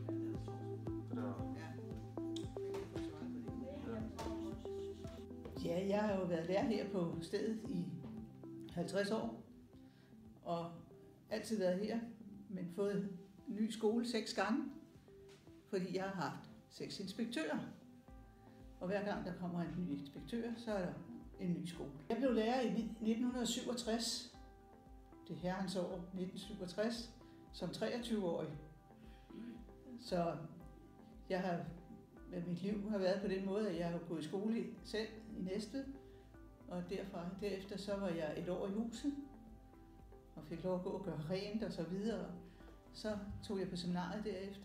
Ja, jeg har jo været lærer her på stedet i 50 år, og altid været her, men fået en ny skole 6 gange, fordi jeg har haft 6 inspektører. Og hver gang der kommer en ny inspektør, så er der en ny skole. Jeg blev lærer i 1967, det herrens år 1967, som 23-årig. Så jeg har med mit liv har været på den måde, at jeg har gået i skole selv i Næstved, og derefter så var jeg et år i huset, og fik lov at gå og gøre rent og så videre. Så tog jeg på seminariet derefter.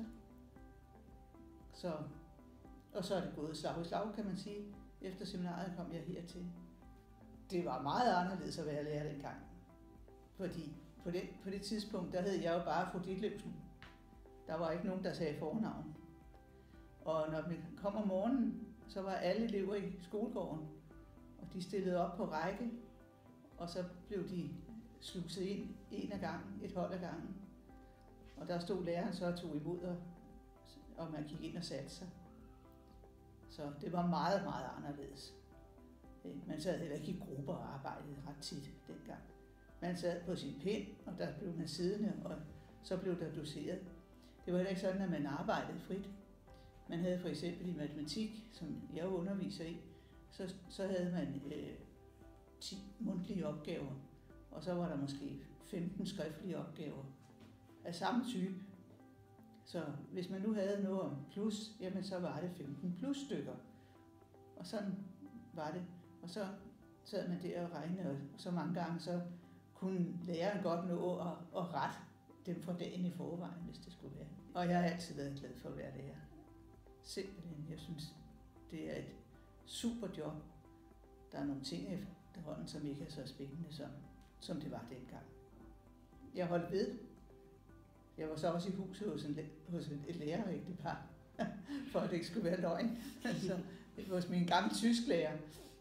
Og så er det gået slag i slag, kan man sige. Efter seminariet kom jeg hertil. Det var meget anderledes at være lærer dengang. Fordi på det tidspunkt, der hed jeg jo bare fru Ditlevsen. Der var ikke nogen, der sagde fornavn. Og når vi kom om morgenen, så var alle elever i skolegården. Og de stillede op på række, og så blev de sluset ind en af gangen, et hold af gangen. Og der stod læreren så og tog imod, og man gik ind og satte sig. Så det var meget, meget anderledes. Man sad heller ikke i grupper og arbejdede ret tit dengang. Man sad på sin pind, og der blev man siddende, og så blev der doseret. Det var heller ikke sådan, at man arbejdede frit. Man havde for eksempel i matematik, som jeg underviser i, så havde man 10 mundtlige opgaver, og så var der måske 15 skriftlige opgaver af samme type. Så hvis man nu havde noget om plus, jamen så var det 15 plus stykker. Og sådan var det. Og så sad man der og regnede, og så mange gange så kunne læreren godt nå at rette dem for dagen i forvejen, hvis det skulle være. Og jeg har altid været glad for at være lærer. Simpelthen, jeg synes, det er et super job. Der er nogle ting efterhånden, som ikke er så spændende, som det var dengang. Jeg holdt ved. Jeg var så også i huset hos et lærerægtepar, for at det ikke skulle være løgn. Altså, det var hos min gamle tysklærer.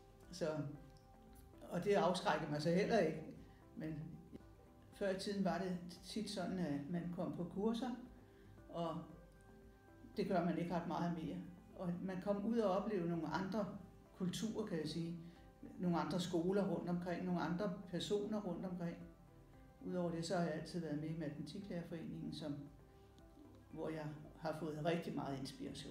Og det afskrækkede mig så heller ikke. Men før i tiden var det tit sådan, at man kom på kurser, og det gør man ikke ret meget mere. Og man kom ud og opleve nogle andre kulturer, kan jeg sige. Nogle andre skoler rundt omkring, nogle andre personer rundt omkring. Udover det, så har jeg altid været med i Matematiklærerforeningen, hvor jeg har fået rigtig meget inspiration.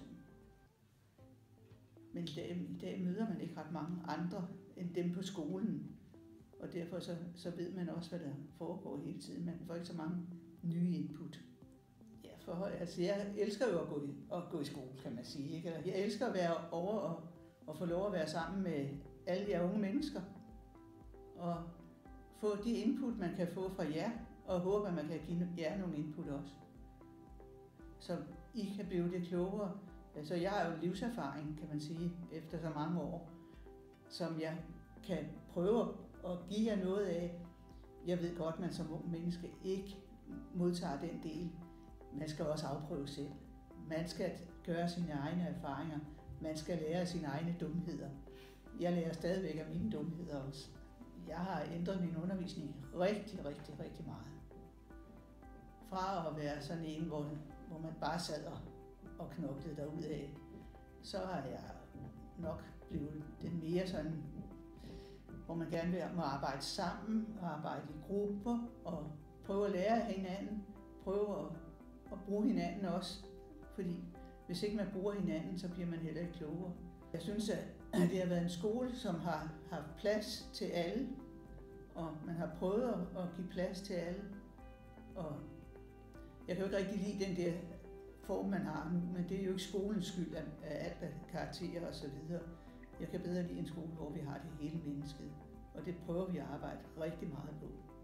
Men i dag møder man ikke ret mange andre end dem på skolen. Og derfor så ved man også, hvad der foregår hele tiden. Man får ikke så mange nye input. Ja, jeg elsker jo at gå i skole, kan man sige. Ikke? Jeg elsker at være over og få lov at være sammen med alle jer unge mennesker. Og få de input, man kan få fra jer, og håbe, at man kan give jer nogle input også. Så I kan blive det klogere. Altså, jeg har jo livserfaring, kan man sige, efter så mange år, som jeg kan prøve at give jer noget af. Jeg ved godt, at man som ung menneske ikke modtager den del. Man skal også afprøve selv. Man skal gøre sine egne erfaringer. Man skal lære sine egne dumheder. Jeg lærer stadigvæk af mine dumheder også. Jeg har ændret min undervisning rigtig, rigtig, rigtig meget. Fra at være sådan en, hvor man bare sad og knoklede derudad, så har jeg nok blevet den mere sådan, hvor man gerne må arbejde sammen og arbejde i grupper og prøve at lære af hinanden, prøve at bruge hinanden også, fordi hvis ikke man bruger hinanden, så bliver man heller ikke klogere. Jeg synes, at det har været en skole, som har haft plads til alle, og man har prøvet at give plads til alle. Og jeg kan jo ikke rigtig lide den der form, man har nu, men det er jo ikke skolens skyld af alt af karakterer og så videre. Jeg kan bedre lide en skole, hvor vi har det hele mennesket, og det prøver vi at arbejde rigtig meget på.